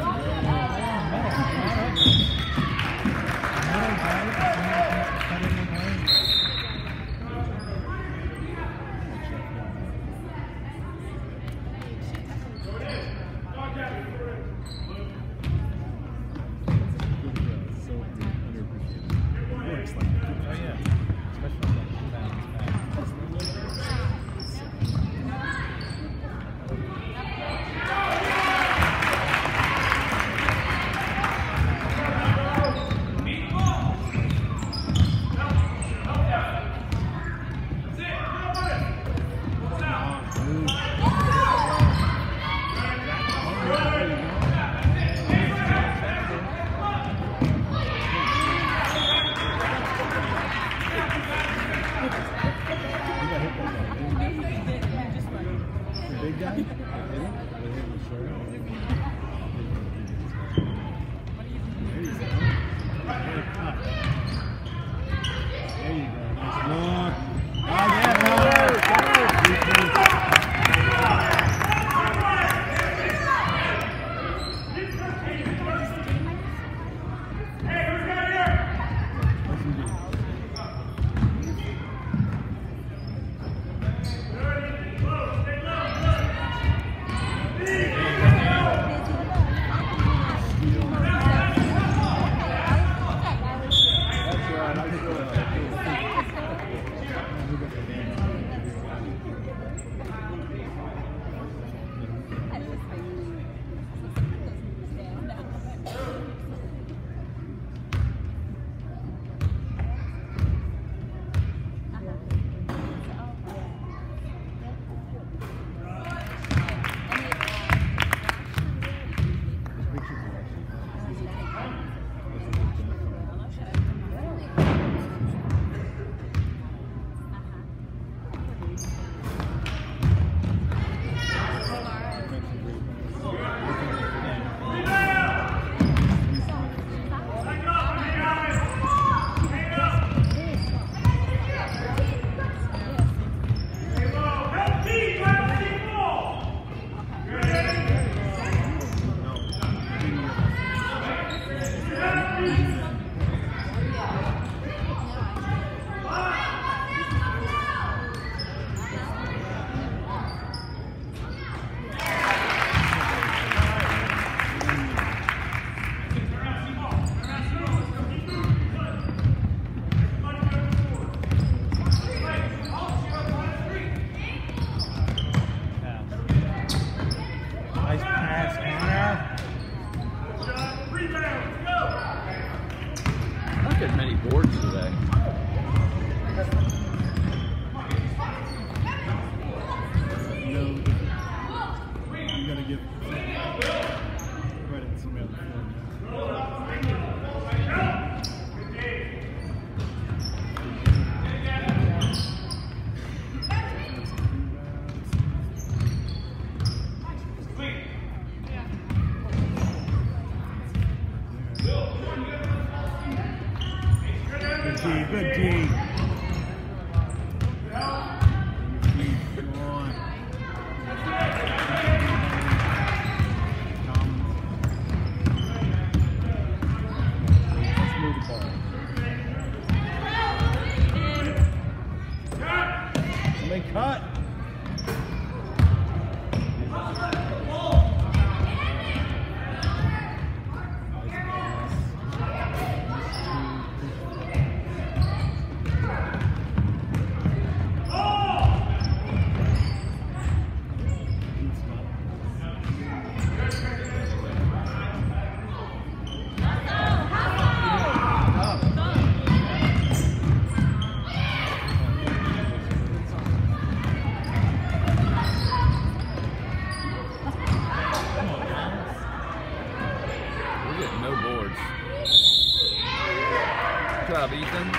Good D. Cut. Good job, Ethan.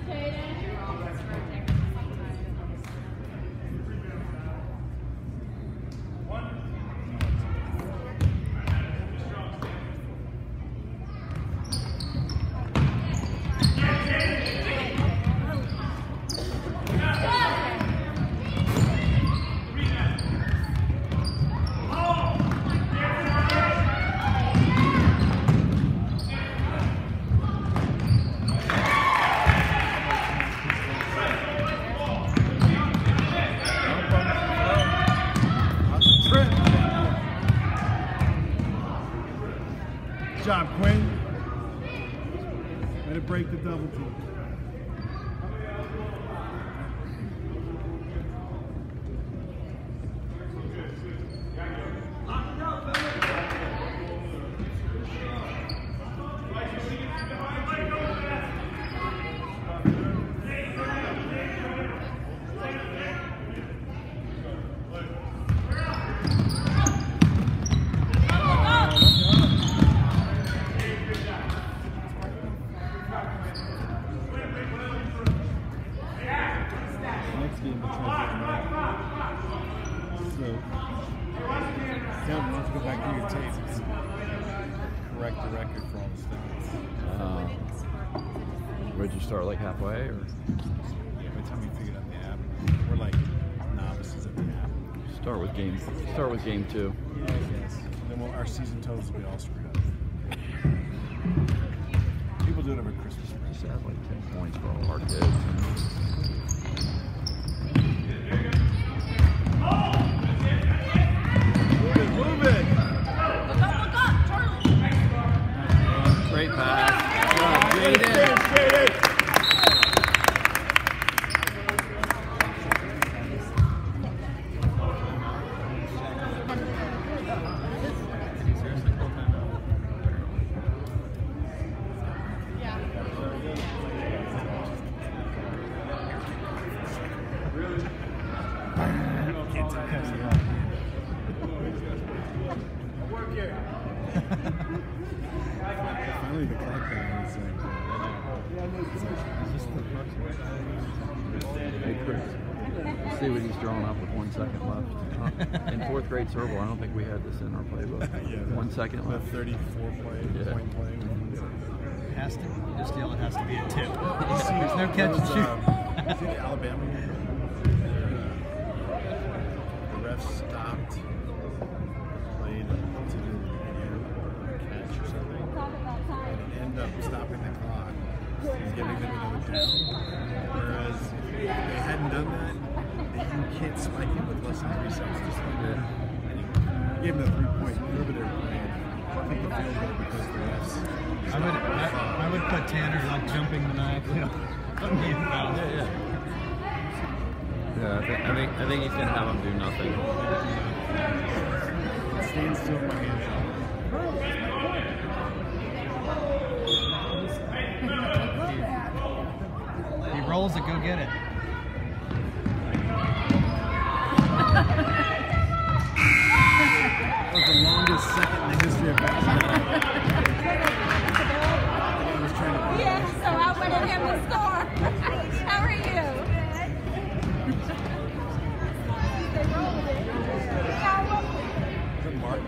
Good job, Quinn. Way to break the double team. Next game, so Kevin, you have to go back to your tapes and correct the record for all the stats. Where'd you start, like halfway, or? Yeah, by the time we figured out the app, we're like novices at the app. Start with game 2. Yeah, I guess. Then our season totals will be all screwed up. People do it over Christmas break. Just have like 10 points for all our kids. Move it! Look up, Charlie! Great pass. Good job. Straight in. Finally, the clock down is Hey, Chris. See what he's drawing up with 1 second left. In 4th grade serval, I don't think we had this in our playbook. yeah, 1 second left. 34 play, Yeah. point play. It has to. You just yell. It has to be a tip. There's no catch and shoot. See the Alabama game? The ref stopped, played to do a catch or something, and it ended up stopping the clock and giving them another down. Whereas if they hadn't done that, you can't spike it with less than 3 seconds. Just like that. Anyway, gave them the 3-point. Whoever they were playing, I think the field goal because the refs. I would put Tanner like jumping maniacally on the inbound. Yeah, I think he's gonna have him do nothing. Stand still, my hands up. He rolls it. Go get it. That was the longest second in the history of basketball. Yeah, so I wanted him to score. How are you? They rolled it. Good mark.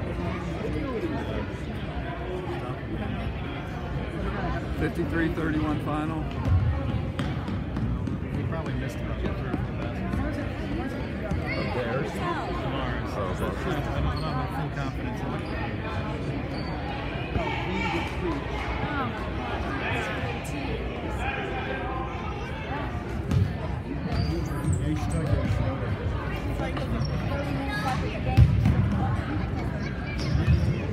53-31 final. He probably missed about 3 or 4 passes. Of theirs. Ours. Oh, I don't have full confidence in it. Yeah, you should get It's like 30 minutes left of the game.